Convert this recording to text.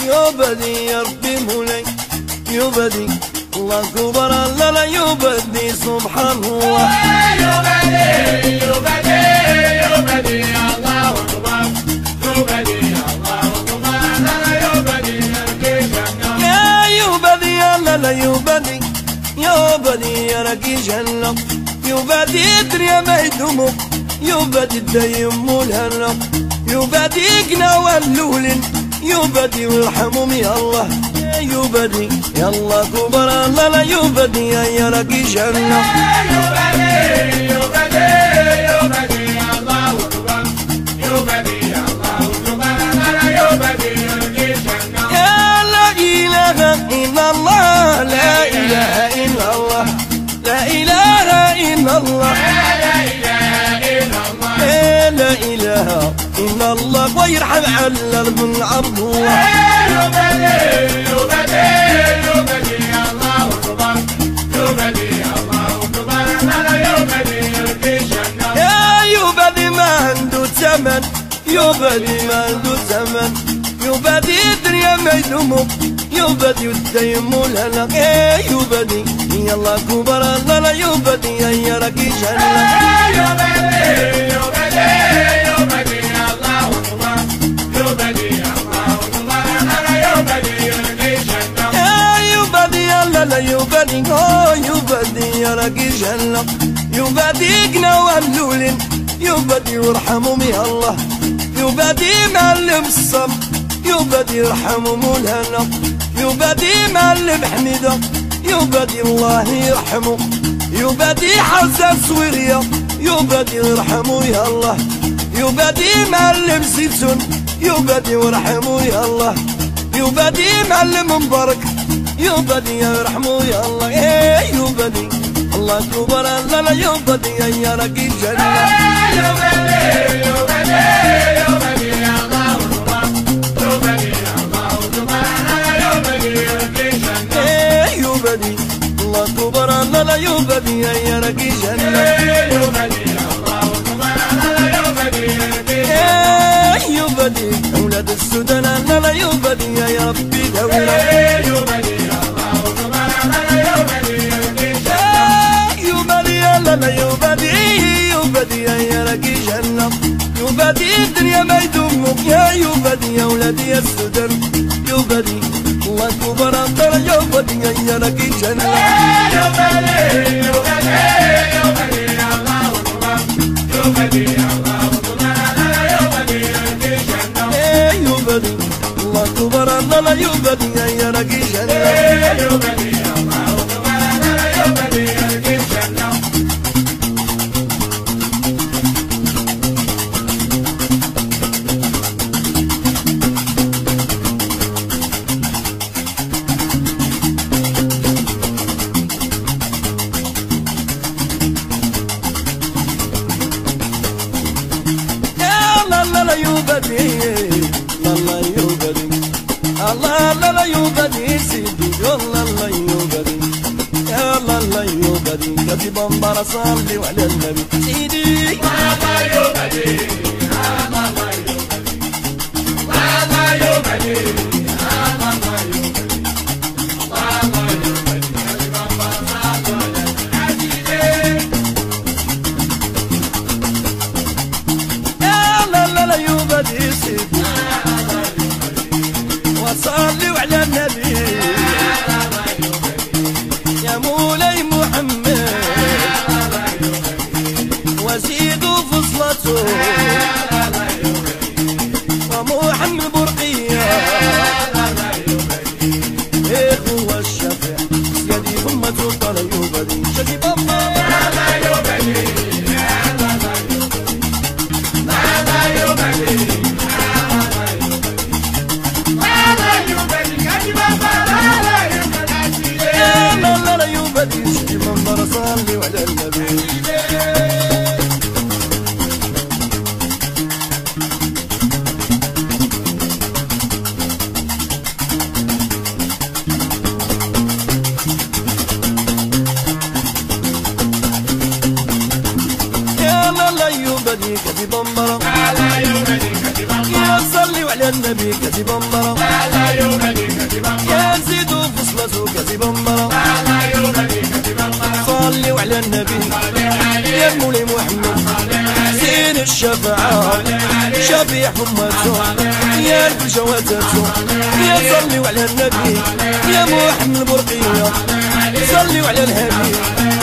يبدي يا ربي مولاي يبدي الله أكبر لا لا يبدي سبحان الله يبدي يبدي يبدي الله أكبر يبدي الله أكبر لا لا يبدي يا يبدي يا لا لا يبدي يبدي يا رقي جنة يبدي الدنيا ما يدومك يبدي الدايم والهنا يبدي قنا اللولن يبدي والحموم يا الله يبدي يا الله كبر لا لا يبدي يا رقي جنة يبدي يبدي يبدي الله أكبر يبدي الله أكبر لا لا يبدي يرقي جنة يا لا إله إلا الله لا إله إلا الله لا إله إلا الله لا إله إلا الله ويرحم على من عرض الله يبدي يبدي يبدي الله أكبر يبدي الله أكبر لا يبدي يرقي جنة يا يبدي ما عنده ثمن يبدي ما عنده ثمن يبدي الدنيا ما يدومك يبدي الدايم والهنا يبدي يا الله كبر لا لا يبدي يا رقي جنة يبدي يبدي يبدي الله أكبر يبدي الله أكبر لا يبدي يرقي جنة يبدي يا لا لا يبدي يبدي يا رقي جنة يبدي قنا واللولن يبدي وارحمهم يا الله يبدي معلم الصم يبدي يرحمهم الهنا يبدي معلم حميدة يبدي الله يرحمه يبدي حسن سويريا يبدي يرحمه يا الله يبدي معلم زيتون يبدي يرحمه يا الله يبدي معلم مبارك يبدي يرحمه يا الله يبدي الله كبر لا لا يبدي يا رقي جنة يبدي يبدي يبدي الله أكبر يبدي الله أكبر لا يبدي يرقي جنة يبدي الله كبر لا لا يبدي يا رقي جنة يبدي الله أكبر لا يبدي يرقي يبدي أولاد السودان لا لا يبدي يا ربي دولة يبدي الله أكبر لا يبدي يرقي يبدي لا لا يبدي يبدي يا رقي جنة يبدي الدنيا ما يدومك يا يبدي يا أولادي السودان يبدي الله كبر لا يبدي يا رقي جنة يبدي يبدي يبدي الله أكبر يبدي الله أكبر لا يبدي يرقي جنة يبدي الله كبر لا لا يبدي يا رقي جنة يبدي الله أكبر لا يبدي يرقي جنة لا لا يبدي لا لا يبدي الله لا لا يبدي سيدي والله لا يبدي يا لا لا يبدي كتب انبر صلي على النبي سيدي لا يبدي لا يبدي وصلوا على النبي يا مولاي محمد وزيدوا في صلاته ومحمد برقية هو الشافع سيدي أمة طال يبدي شدي بابا صلي على النبي يا لا يبدي كتب انبرا يا صلي على النبي كتب انبرا النبي يا مولاي محمد زين الشفاعة شفيع همته يا الجواتته يا صلوا على النبي يا محمد البرقية صلوا على الهدي